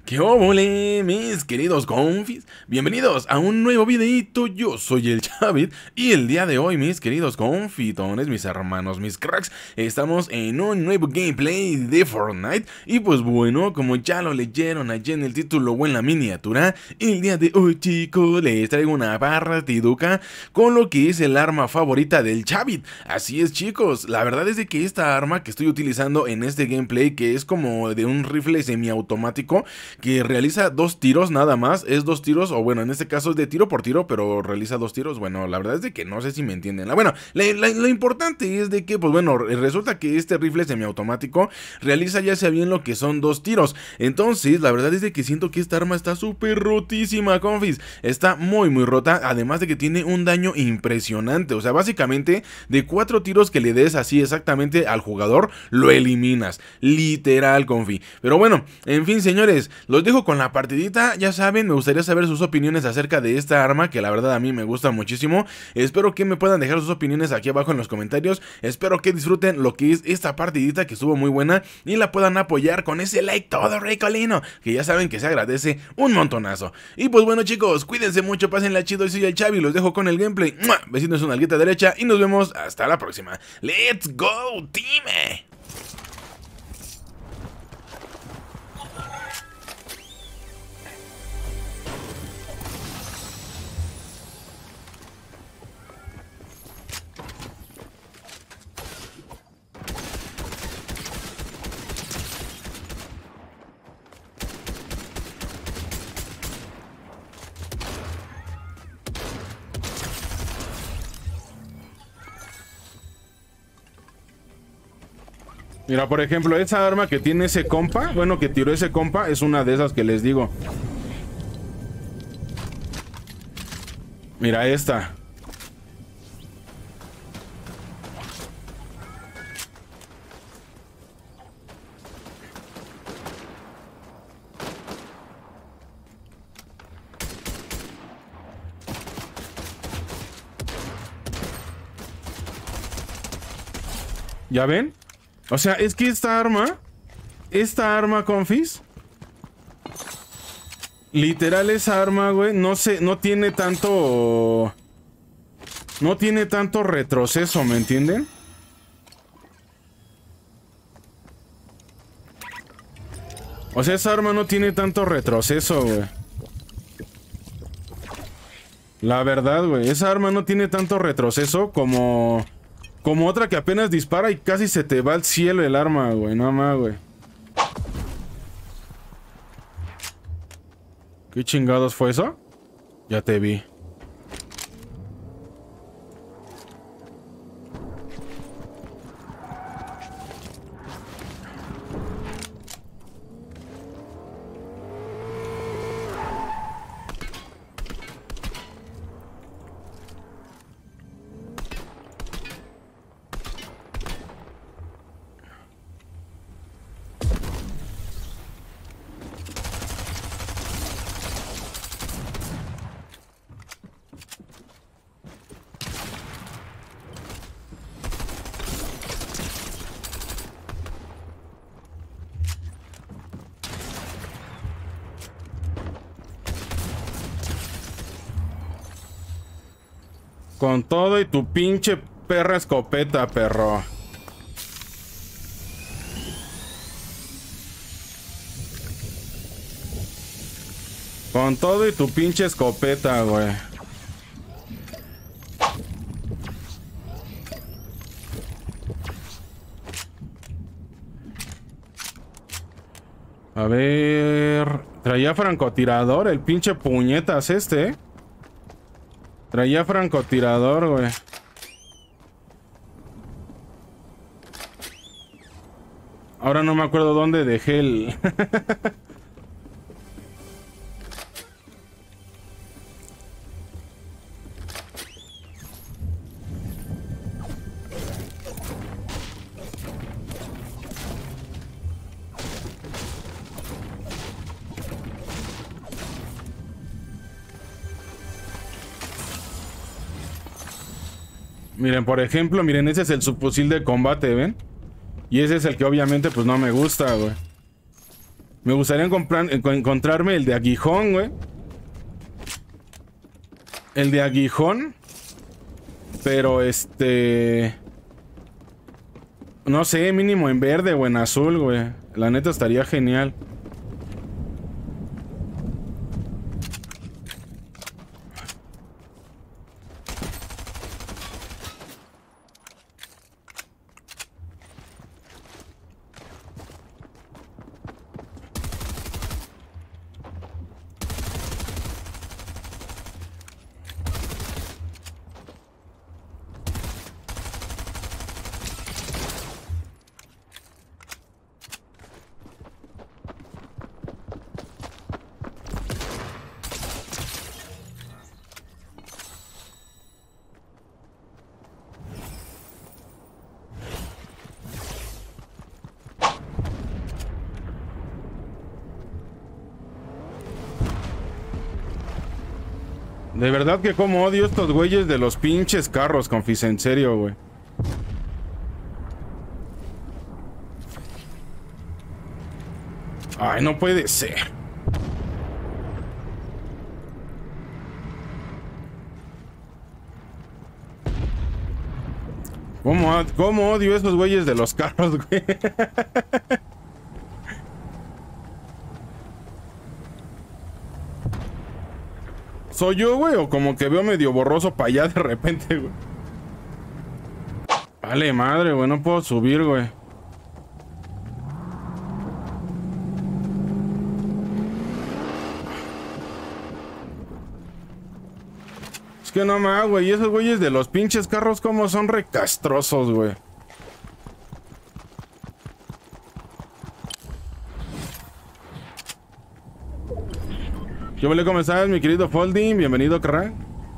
¿Qué óvole, mis queridos confis? Bienvenidos a un nuevo videito. Yo soy el Chavid y el día de hoy, mis queridos confitones, mis hermanos, mis cracks, estamos en un nuevo gameplay de Fortnite. Y pues bueno, como ya lo leyeron allí en el título o en la miniatura, el día de hoy, chicos, les traigo una partiduca con lo que es el arma favorita del Chavid. Así es, chicos, la verdad es de que esta arma que estoy utilizando en este gameplay, que es como de un rifle semiautomático, que realiza 2 tiros nada más, es 2 tiros, o bueno, en este caso es de tiro por tiro, pero realiza 2 tiros. Bueno, la verdad es de que no sé si me entienden. Bueno, lo importante es de que, pues bueno, resulta que este rifle semiautomático realiza ya sea bien lo que son 2 tiros. Entonces, la verdad es de que siento que esta arma está súper rotísima, confis. Está muy rota, además de que tiene un daño impresionante. O sea, básicamente, de 4 tiros que le des así exactamente al jugador, lo eliminas. Literal, confi. Pero bueno, en fin, señores, los dejo con la partidita. Ya saben, me gustaría saber sus opiniones acerca de esta arma, que la verdad a mí me gusta muchísimo. Espero que me puedan dejar sus opiniones aquí abajo en los comentarios. Espero que disfruten lo que es esta partidita, que estuvo muy buena, y la puedan apoyar con ese like todo ricolino, que ya saben que se agradece un montonazo. Y pues bueno, chicos, cuídense mucho, pásenla chido. Y soy el Chavi, los dejo con el gameplay. Besitos en una alguita derecha y nos vemos hasta la próxima. ¡Let's go, team! Mira, por ejemplo, esa arma que tiene ese compa, bueno, que tiró ese compa, es una de esas que les digo. Mira esta. ¿Ya ven? O sea, es que esta arma, confis, literal esa arma, güey, no tiene tanto retroceso, ¿me entienden? O sea, esa arma no tiene tanto retroceso, güey. La verdad, güey, esa arma no tiene tanto retroceso como otra que apenas dispara y casi se te va al cielo el arma, güey. No más, güey. ¿Qué chingados fue eso? Ya te vi. Con todo y tu pinche perra escopeta, perro. Con todo y tu pinche escopeta, güey. A ver... Traía francotirador, el pinche puñetas este, ¿eh? Traía francotirador, güey. Ahora no me acuerdo dónde dejé el... Miren, por ejemplo, miren, ese es el subfusil de combate, ¿ven? Y ese es el que obviamente pues no me gusta, güey. Me gustaría encontrarme el de aguijón, güey. El de aguijón. Pero no sé, mínimo en verde o en azul, güey. La neta estaría genial. De verdad que como odio estos güeyes de los pinches carros, confis, en serio, güey. Ay, no puede ser. ¿Cómo odio estos güeyes de los carros, güey? ¿Soy yo, güey? O como que veo medio borroso para allá de repente, güey. Vale, madre, güey. No puedo subir, güey. Es que no más, güey. Y esos güeyes de los pinches carros como son recastrosos, güey. ¿Cómo estás, mi querido Folding? Bienvenido, carnal.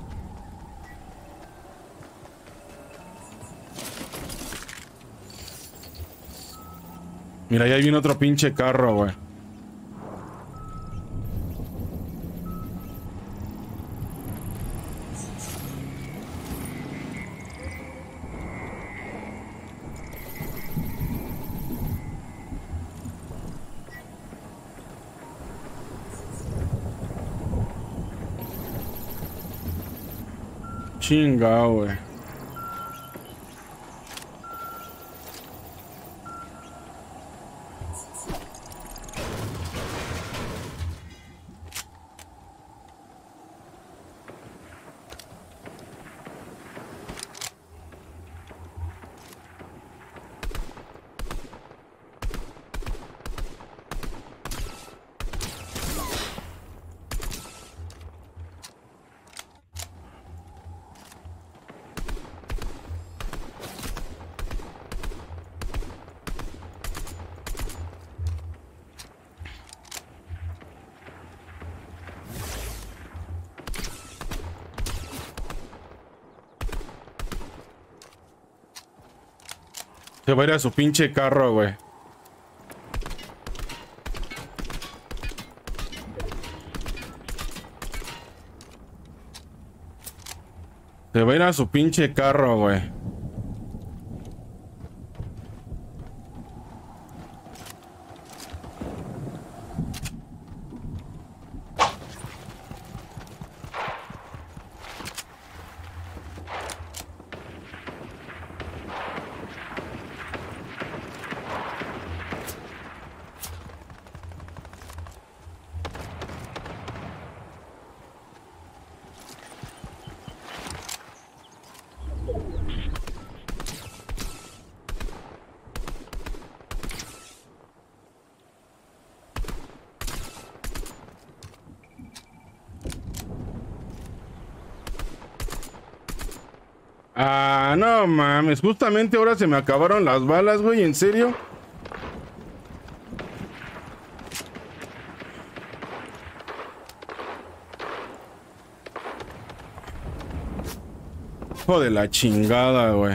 Mira, ahí viene otro pinche carro, güey. Chingao, güey. Se va a ir a su pinche carro, güey. Se va a ir a su pinche carro, güey. Ah, no mames, justamente ahora se me acabaron las balas, güey, ¿en serio? Hijo de la chingada, güey.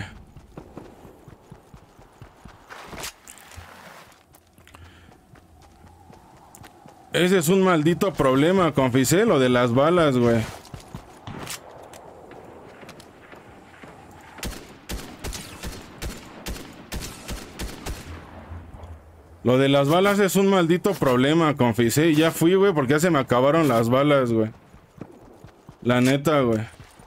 Ese es un maldito problema, confisé lo de las balas, güey. Lo de las balas es un maldito problema, confis, ¿eh? Ya fui, güey, porque ya se me acabaron las balas, güey. La neta, güey.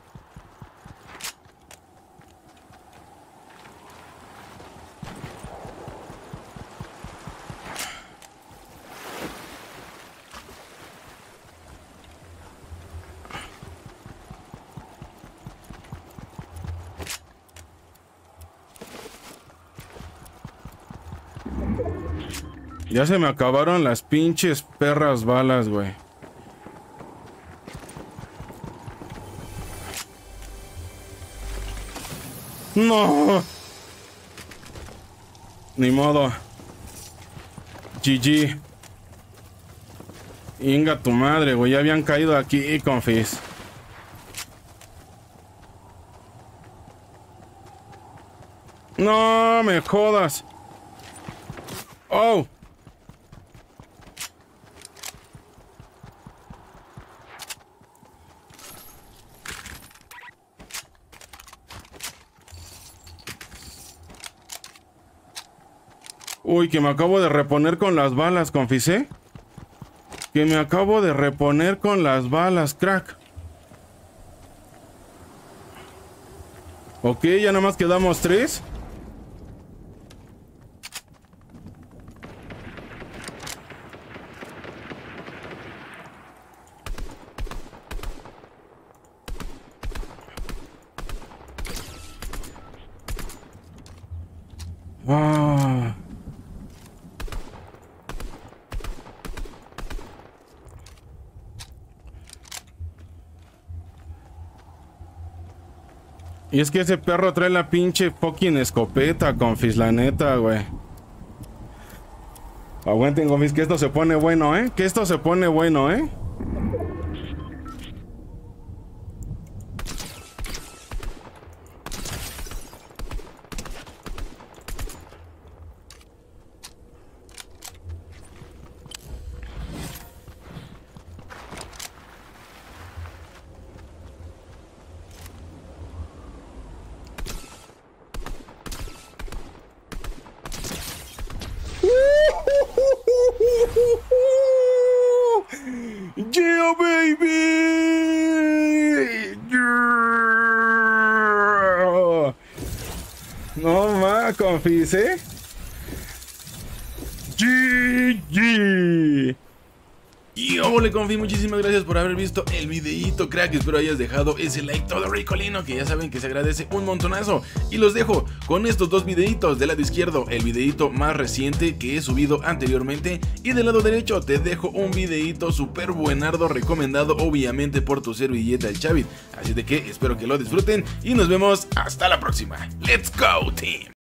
Ya se me acabaron las pinches perras balas, güey. No. Ni modo. GG. Inga tu madre, güey. Ya habían caído aquí, confis. No me jodas. Oh. Uy, que me acabo de reponer con las balas, confis, ¿eh? Que me acabo de reponer con las balas, crack. Ok, ya nada más quedamos 3. Ah. Y es que ese perro trae la pinche fucking escopeta, confis, la neta, güey. Aguanten, confis, que esto se pone bueno, ¿eh? Que esto se pone bueno, ¿eh? Yeah, baby! Yeah. No más, confis, ¿eh? GG. Y hola, confi, muchísimas gracias por haber visto el videíto, crack. Espero hayas dejado ese like todo ricolino, que ya saben que se agradece un montonazo. Y los dejo con estos dos videitos. Del lado izquierdo, el videíto más reciente que he subido anteriormente, y del lado derecho te dejo un videíto súper buenardo, recomendado obviamente por tu servilleta el Chavit. Así de que espero que lo disfruten y nos vemos hasta la próxima. ¡Let's go, team!